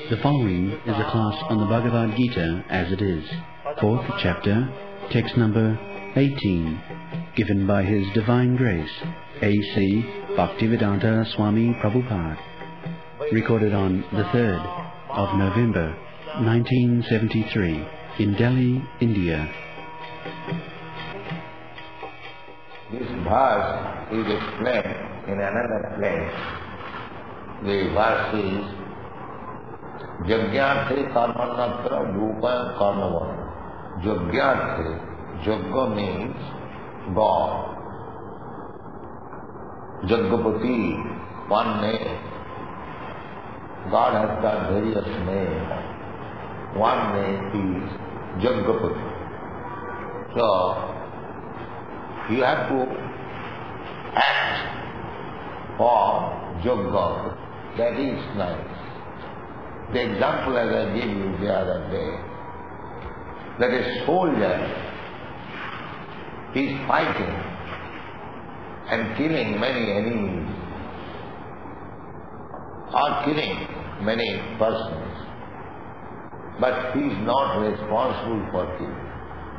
The following is a class on the Bhagavad Gita as it is, 4th chapter, text number 18, given by His Divine Grace, A.C. Bhaktivedanta Swami Prabhupada, recorded on the 3rd of November, 1973, in Delhi, India. This verse is explained in another place. The verse is Yajñārthe karmanatra rūpam karmavam. Yajñārthe, Yajna means God. Yajnapati, one name. God has got various names. One name is Yajnapati. So, you have to act for Yajna. That is nice. The example as I gave you the other day, that a soldier is fighting and killing many enemies or killing many persons, but he is not responsible for killing.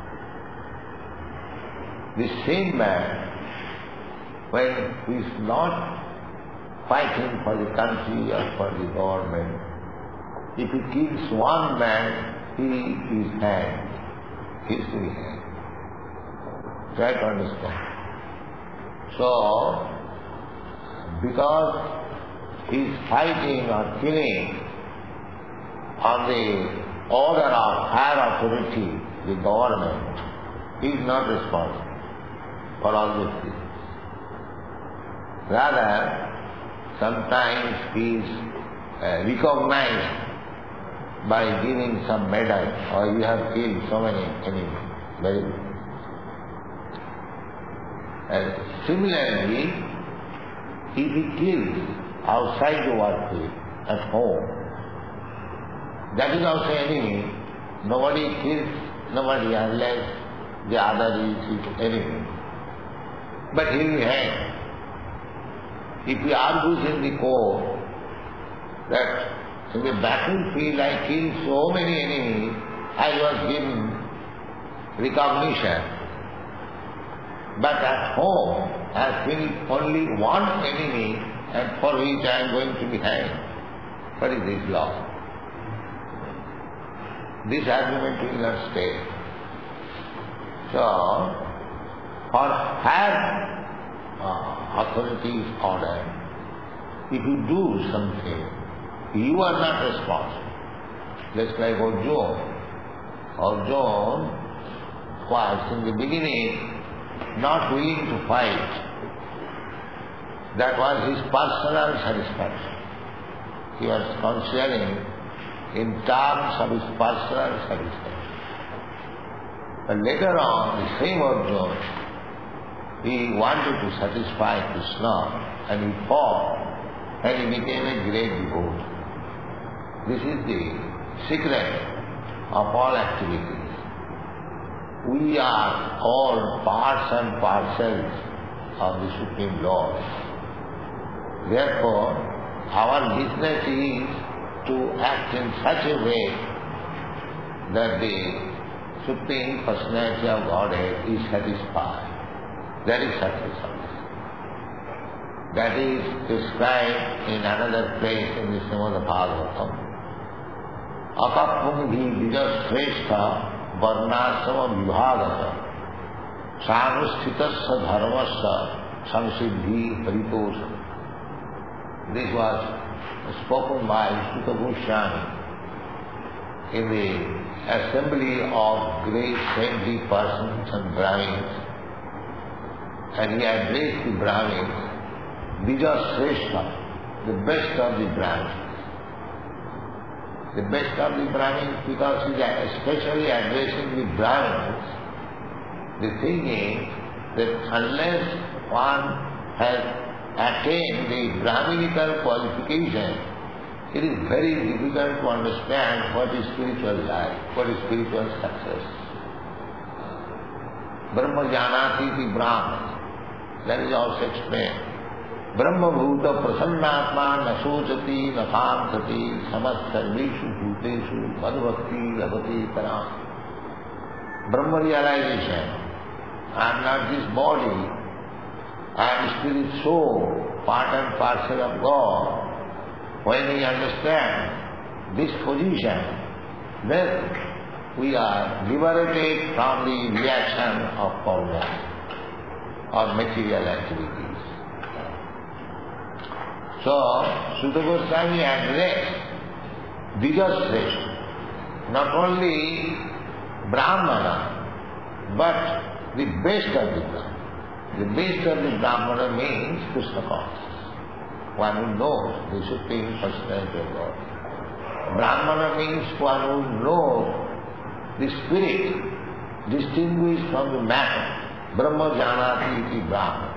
The same man, when he is not fighting for the country or for the government, if he kills one man, he is hanged. He is to be hanged. Try to understand. So, because he is fighting or killing on the order of higher authority, the government, he is not responsible for all these things. Rather, sometimes he is recognized by giving some medal, or you have killed so many enemies. Very good. And similarly, if he kills outside the workplace, at home, that is also enemy. Nobody kills nobody unless the other is his enemy. But he will hang. If he argues in the court that in the battlefield I killed so many enemies, I was given recognition. But at home I have killed only one enemy and for which I am going to be hanged. What is this law? This argument will not stay. So, for higher authorities order, if you do something, you are not responsible. Just like Arjuna. Arjuna was in the beginning not willing to fight. That was his personal satisfaction. He was considering in terms of his personal satisfaction. But later on, the same Arjuna, he wanted to satisfy Krishna and he fought and he became a great devotee. This is the secret of all activities. We are all parts and parcels of the Supreme Lord. Therefore, our business is to act in such a way that the Supreme Personality of Godhead is satisfied. That is success. That is described in another place in the Srimad Bhagavatam. Akapum bhi vijashrestha varnasama vibhagata sanusthitasya dharmasya samsiddhi paritosha. This was spoken by Sutta Goswami in the assembly of great saintly persons and Brahmins, and he addressed the Brahmins, Vijashrestha, the best of the Brahmins. The best of the Brahmins because he is especially addressing the Brahmins. The thing is that unless one has attained the Brahminical qualification, it is very difficult to understand what is spiritual life, what is spiritual success. Brahma janati iti Brahma. That is also explained. Brahma bhuta prasannatma na sochati na samsati samas sarveshu bhuteshu madhvakti labhati taram. Brahma realization, I am not this body, I am spirit soul, part and parcel of God. When we understand this position, then we are liberated from the reaction of karma or material activities. So, Sutta Goswami addressed Vijasreshta, not only Brahmana, but the best of the Brahmana. The best of the Brahmana means Krishna consciousness, one who knows the Supreme Personality of God. Brahmana means one who knows the spirit distinguished from the matter. Brahma janati iti Brahma.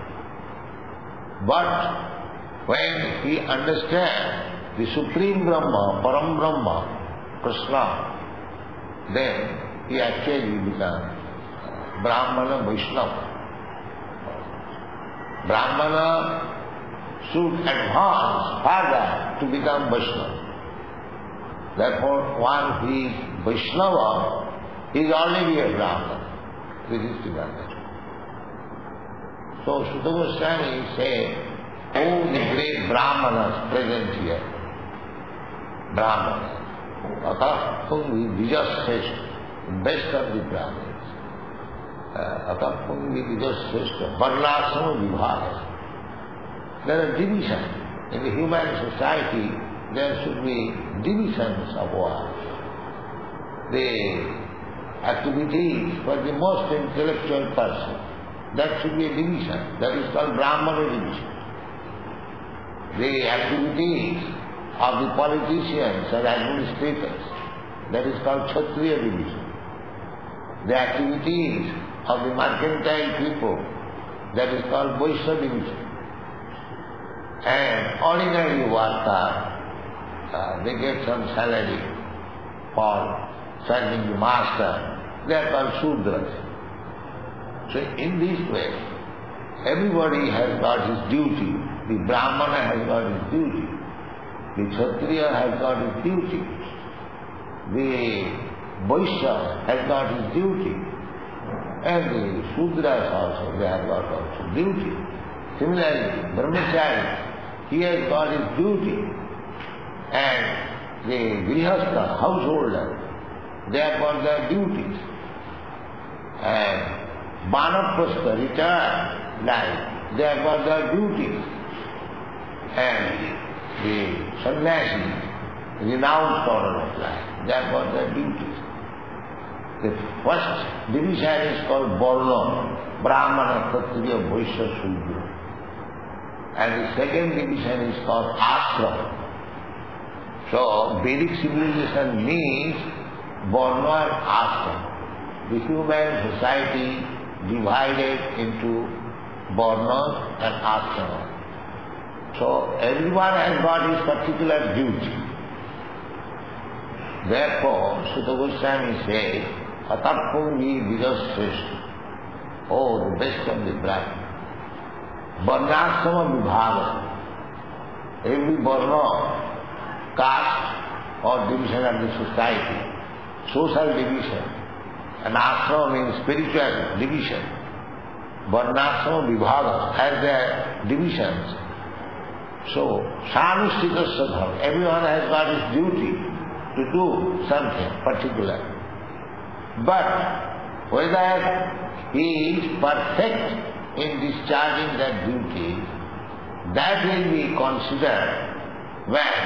But when he understands the Supreme Brahma, Param Brahma, Krishna, then he actually becomes Brahmana Vaishnava. Brahmana should advance further to become Vaishnava. Therefore, one who is Vaishnava is already a Brahmana. This is the Brahmana. So Sutta Goswami said, oh, the great Brahmanas present here. Brahmanas. Atapung Vijasreshta, best of the Brahmanas. Atapung Vijasreshta, Varnasama Vibhaga. There are divisions. In the human society, there should be divisions of work. The activities for the most intellectual person, that should be a division. That is called Brahmana division. The activities of the politicians and administrators, that is called Kshatriya division. The activities of the mercantile people, that is called Vaishya division. And ordinary worker, they get some salary for serving the master, they are called Shudras. So in this way, everybody has got his duty. The Brahmana has got his duty. The Kshatriya has got his duty. The Vaishya has got his duty. And the Shudras also, they have got also duty. Similarly, Brahmachari, he has got his duty. And the Grihastha, householder, they have got their duties. And Vanaprastha, retired life, they have got their duties. And the sannyasi, renounced order of life, they have got their duties. The first division is called Varna, Brahmana, Kshatriya, Vaishya, Shudra. And the second division is called Ashram. So Vedic civilization means Varna and Ashram. The human society divided into Varnas and Ashramas. So everyone has got his particular duty. Therefore, Sutta Goswami says, Atappungi Vijasreshta, oh, the best of the Brahmana. Varnasama Vibhaga, every Varna, caste or division of the society, social division, and Ashrama means spiritual division. Varnasama Vibhaga has their divisions. So, Sanushtitasya dharma, everyone has got his duty to do something particular. But whether he is perfect in discharging that duty, that will be considered when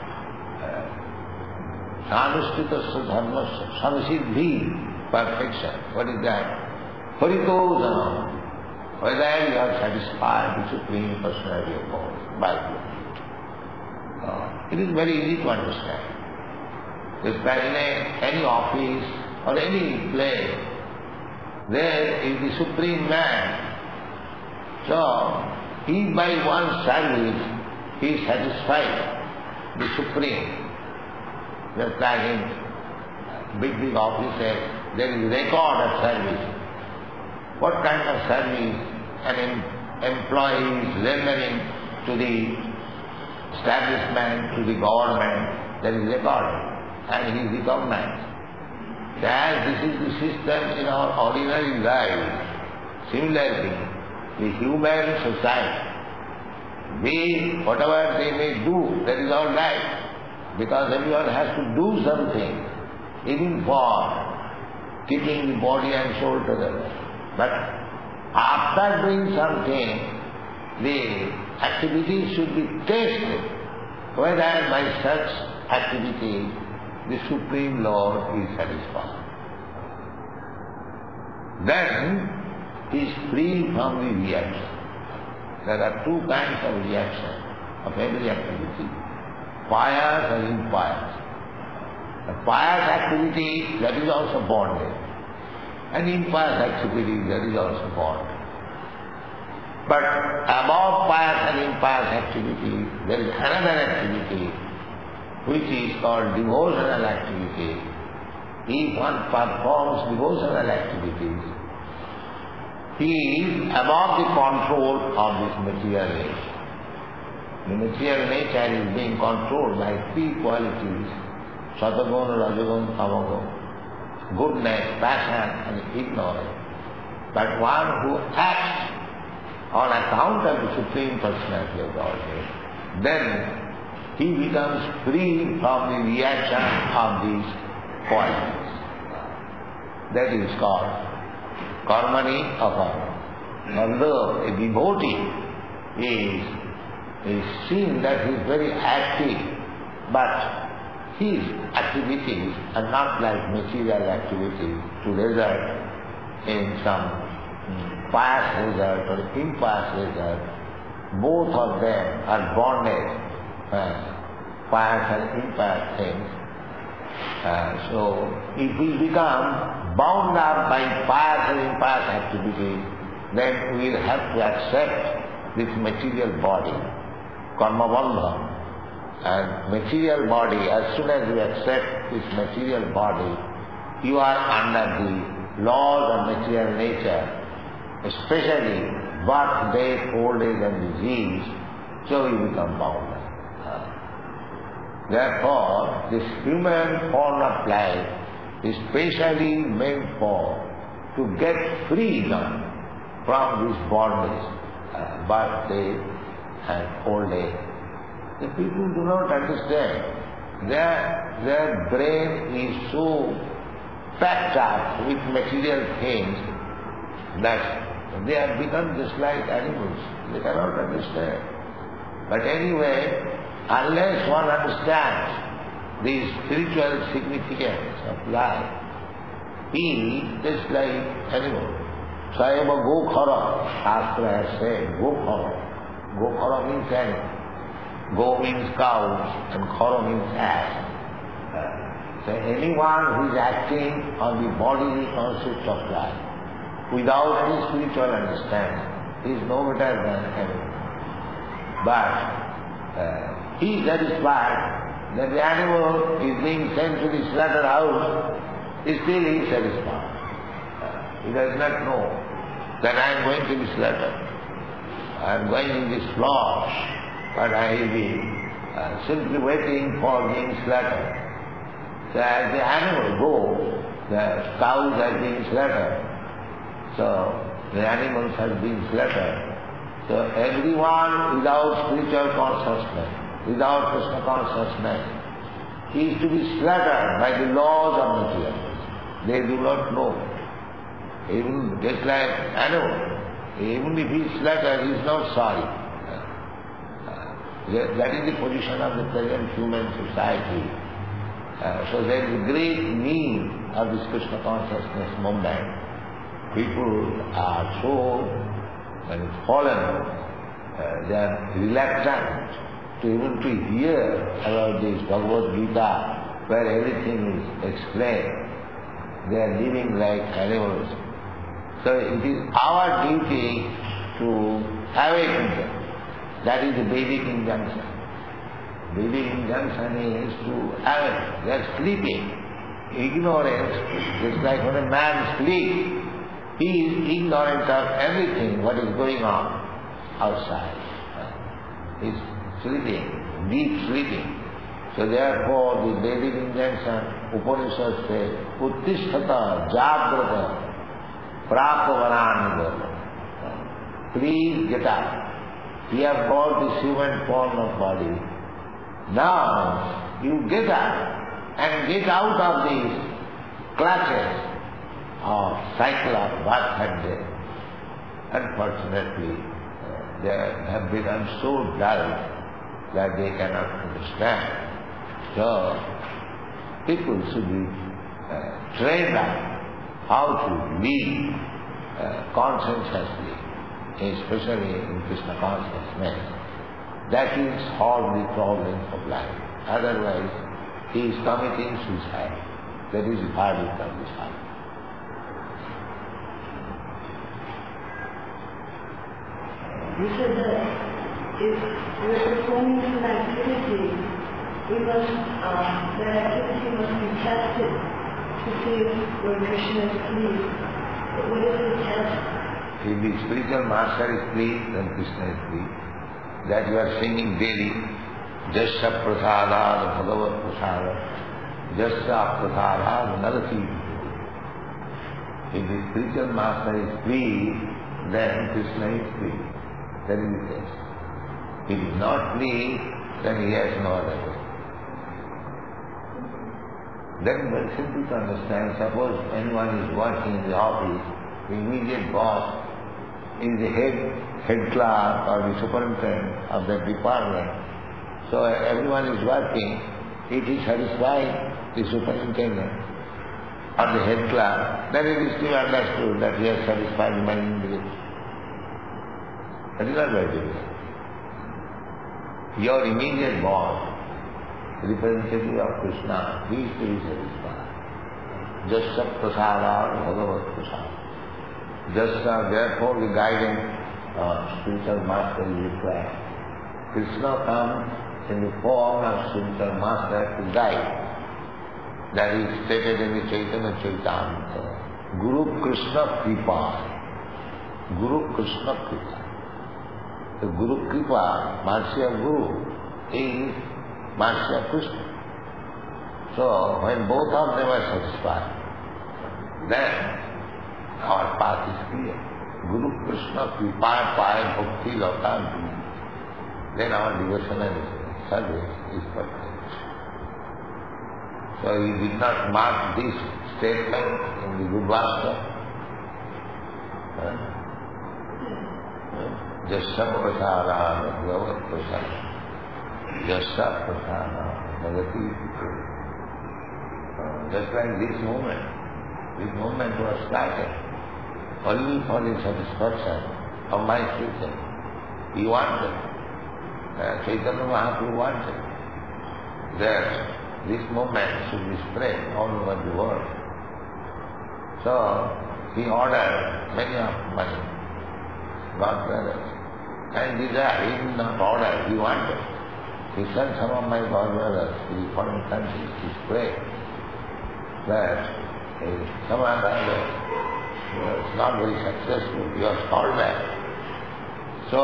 Sanushtitasya dharma, samsiddhi, perfection. What is that? Parito dhanam. Whether you are satisfied with Supreme Personality of God by God. It is very easy to understand. If in any office or any place, there is the Supreme Man. So, he by one service, he is satisfied the Supreme. Just like in big offices, there is record of service. What kind of service an employee is rendering to the establishment, to the government, that is recorded and he is recognized. As this is the system in our ordinary life, similarly, the human society, whatever they may do, that is all right, because everyone has to do something, even for keeping the body and soul together. But after doing something, the activity should be tested, whether by such activity the Supreme Lord is satisfied. Then he is free from the reaction. There are two kinds of reaction of every activity, pious and impious. The pious activity, that is also bonded, and impious activity, that is also bonded. But above pious and impious activity, there is another activity which is called devotional activity. If one performs devotional activities, he is above the control of this material nature. The material nature is being controlled by three qualities: Sataguna, Rajaguna, Tamaguna, goodness, passion and ignorance. But one who acts on account of the Supreme Personality of Godhead, then he becomes free from the reaction of these qualities. That is called karmani akarma. Although a devotee is seen that he is very active, but his activities are not like material activities to result in some pious result or impious result. Both of them are bonded, pious and impious things. So if we become bound up by pious and impious activities, then we will have to accept this material body, karma bandhana. And material body, as soon as you accept this material body, you are under the laws of material nature, especially birth, death, old age and disease, so you become bound. Therefore, this human form of life is specially meant for to get freedom from this bondage, birth, death and old age. The people do not understand. Their brain is so packed up with material things that they have become just like animals. They cannot understand. But anyway, unless one understands the spiritual significance of life, he is just like animal. Sayama Gokhara, Shastra has said, Gokhara. Gokhara means animal. Go means cows and khara means ass. So anyone who is acting on the bodily concept of life without any spiritual understanding is no better than animal. But he is satisfied that the animal is being sent to the slaughterhouse, still he is satisfied. He does not know that I am going to be slaughtered. I am going in this flesh, but I will be simply waiting for being slaughtered. So as the animal goes, the cows are being slaughtered, so the animals have been slaughtered. So everyone without spiritual consciousness, without Krishna consciousness, he is to be slaughtered by the laws of nature. They do not know. Even just like animal, even if he is slaughtered, he is not sorry. That is the position of the present human society. So there is a great need of this Krishna consciousness movement. People are so fallen, they are reluctant to even to hear about this Bhagavad Gita, where everything is explained. They are living like animals. So it is our duty to awaken them. That is the Vedic injunction. Vedic injunction is to awaken. They are sleeping. Ignorance, just like when a man sleeps, he is ignorant of everything what is going on outside. is sleeping, deep sleeping. So therefore the Vedic injunction, Upanishad says, Uttisthata Jagrata Prapavaranagata. Please get up. We have got this human form of body. Now you get up and get out of these clutches of cycle of birth and death. Unfortunately, they have become so dull that they cannot understand. So, people should be trained up how to live conscientiously, especially in Krishna consciousness. That will solve the problems of life. Otherwise, he is committing suicide. That is the verdict of this life. You said that if we are performing some activity, that activity must be tested to see if Krishna is pleased. But what is the test? If the spiritual master is pleased, then Krishna is pleased. That you are singing daily, Jasya Prasadad Bhagavat Prasadad, Jasya Prasadad Narasi. If the spiritual master is pleased, then Krishna is pleased. That is the test. If he is not pleased, then he has no other way. That is very simple to understand. Suppose anyone is working in the office, the immediate boss is the head clerk or the superintendent of that department. So everyone is working. If he satisfies the superintendent or the head clerk, then it is still understood that he has satisfied my individual. That is not very difficult. Your immediate boss, representative of Krishna, he is to be satisfied. Jasya Prasada Bhagavat Prasada. Jasya, therefore the guidance of spiritual master is required. Krishna comes in the form of spiritual master to guide. That is stated in the Chaitanya Charitamrita. Guru Krishna Kripa. Guru Krishna Kripa. The Guru Kripa, mercy of Guru, is mercy of Krishna. So when both of them are satisfied, then our path is clear. Guru Krishna Kripa Paya Bhakti Lokanti. Then our devotional service is perfect. So he did not mark this statement in the Gurvastra. Jasya Prasada Bhagavat Prasada. Jasya Prasada Bhagati. Just like this movement was started only for the satisfaction of my future. He wanted, Chaitanya Mahaprabhu wanted that this movement should be spread all over the world. So he ordered many of my God brothers. And these are, he did not order, he wanted. He sent some of my God brothers to the foreign countries to spread that some other was not very successful, he was called back. So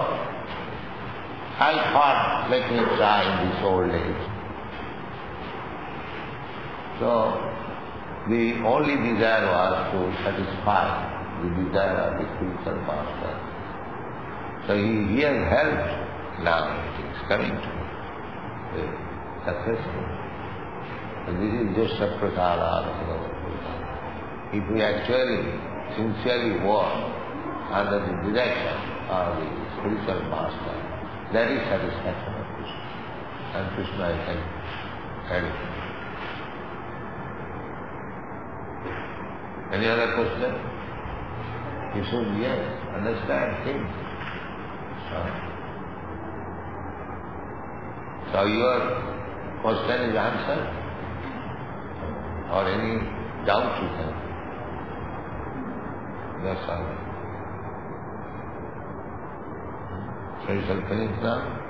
I thought, let me try in this old age. So the only desire was to satisfy the desire of the spiritual master. So he has helped now, it is coming to me, successful. So this is just a prasada. If we actually, sincerely work under the direction of the spiritual master, that is satisfaction of Krishna. And Krishna is everything. Any other question? You should, yes, understand things. So your question is answered? Or any doubt you have? Yes, sir. So you shall finish now?